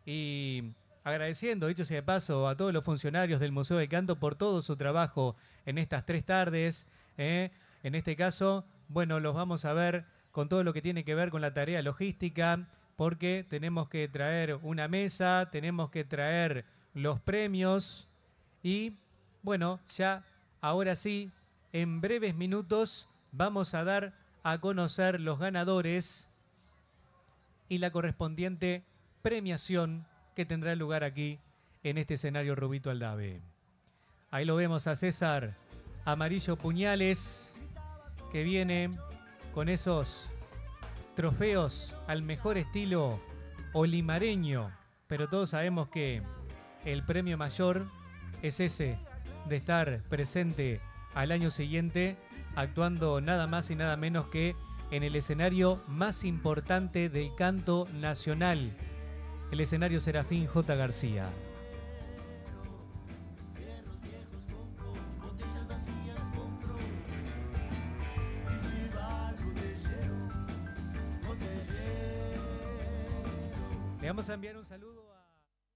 y agradeciendo, dicho sea de paso, a todos los funcionarios del Museo del Canto por todo su trabajo en estas 3 tardes. En este caso, bueno, los vamos a ver con todo lo que tiene que ver con la tarea logística, porque tenemos que traer una mesa, tenemos que traer los premios y, bueno, ya ahora sí, en breves minutos vamos a dar a conocer los ganadores y la correspondiente premiación que tendrá lugar aquí en este escenario Rubito Aldave. Ahí lo vemos a César Amarillo Puñales, que viene con esos trofeos al mejor estilo olimareño, pero todos sabemos que el premio mayor es ese de estar presente al año siguiente actuando nada más y nada menos que en el escenario más importante del canto nacional, el escenario Serafín J. García. Le vamos a enviar un saludo a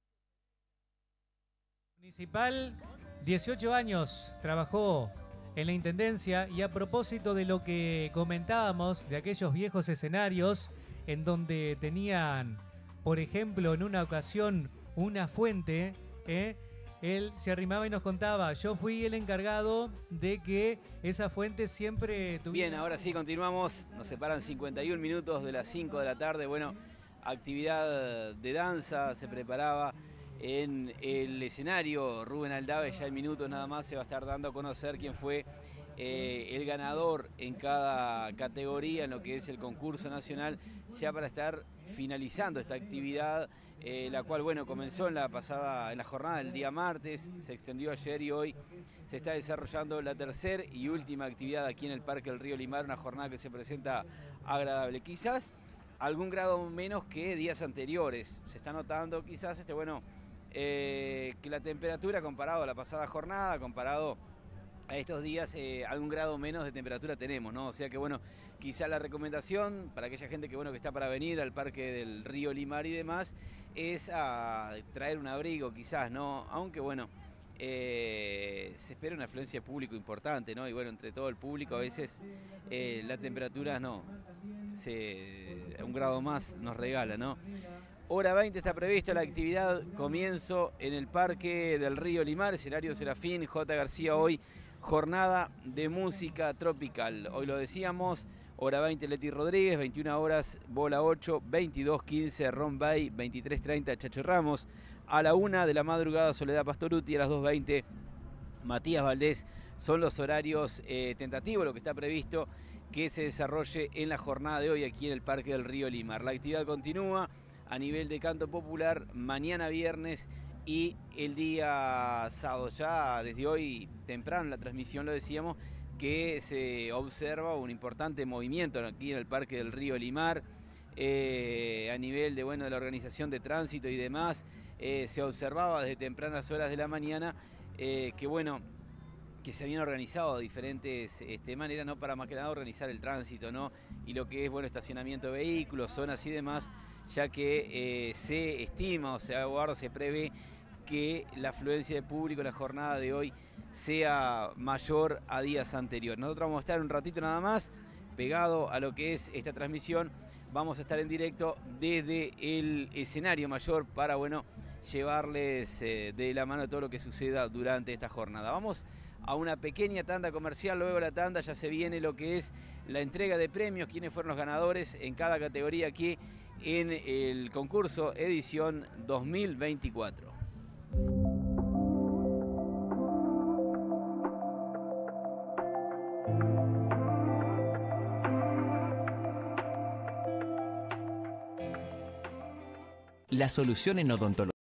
Municipal, 18 años, trabajó en la Intendencia, y a propósito de lo que comentábamos de aquellos viejos escenarios en donde tenían, por ejemplo, en una ocasión una fuente, él se arrimaba y nos contaba: yo fui el encargado de que esa fuente siempre tuviera... Bien, ahora sí continuamos, nos separan 51 minutos de las 5 de la tarde, bueno, actividad de danza se preparaba en el escenario Rubén Aldave. Ya en minutos nada más se va a estar dando a conocer quién fue el ganador en cada categoría en lo que es el concurso nacional, ya para estar finalizando esta actividad, la cual, bueno, comenzó en la jornada del día martes, se extendió ayer y hoy se está desarrollando la tercera y última actividad aquí en el Parque del Río Limar, una jornada que se presenta agradable. Quizás algún grado menos que días anteriores, se está notando quizás que la temperatura, comparado a la pasada jornada, comparado a estos días, algún grado menos de temperatura tenemos, ¿no? O sea que, bueno, quizá la recomendación para aquella gente que está para venir al Parque del Río Limar y demás es a traer un abrigo, quizás, ¿no? Aunque, bueno, se espera una afluencia de público importante, ¿no? Y bueno, entre todo el público a veces la temperatura un grado más nos regala, ¿no? Hora 20 está prevista la actividad, comienzo en el Parque del Río Limar, escenario Serafín J. García, hoy jornada de música tropical. Hoy lo decíamos, hora 20 Leti Rodríguez, 21 horas Bola 8, 22:15 Ron Bay, 23:30 Chacho Ramos, a la 1 de la madrugada Soledad Pastoruti, a las 2:20 Matías Valdés. Son los horarios tentativos, lo que está previsto que se desarrolle en la jornada de hoy aquí en el Parque del Río Limar. La actividad continúa a nivel de canto popular mañana viernes y el día sábado. Ya desde hoy temprano en la transmisión lo decíamos que se observa un importante movimiento aquí en el Parque del Río Limar, a nivel de la organización de tránsito y demás. Se observaba desde tempranas horas de la mañana que se habían organizado de diferentes maneras, ¿no? Para más que nada organizar el tránsito, ¿no? Y lo que es estacionamiento de vehículos, zonas y demás, ya que se estima o se prevé que la afluencia de público en la jornada de hoy sea mayor a días anteriores. Nosotros vamos a estar un ratito nada más pegado a lo que es esta transmisión. Vamos a estar en directo desde el escenario mayor para llevarles de la mano todo lo que suceda durante esta jornada. Vamos a una pequeña tanda comercial, luego de la tanda ya se viene lo que es la entrega de premios, quiénes fueron los ganadores en cada categoría aquí en el concurso edición 2024. La solución en odontología